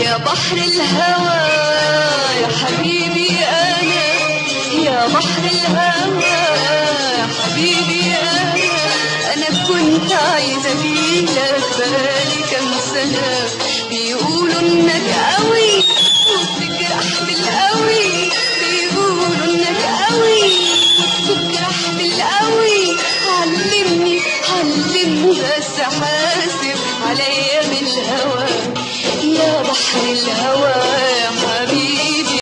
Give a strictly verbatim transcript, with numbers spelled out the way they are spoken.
بحر الهوى يا حبيبي أنا، يا بحر الهوى يا حبيبي أنا، أنا كنت عايزة أجيلك بقالي كام سنة. بيقولوا إنك قوي وبتجرح بالقوي، بيقولوا إنك قوي وبتجرح بالقوي. علمني علمني بس حاسب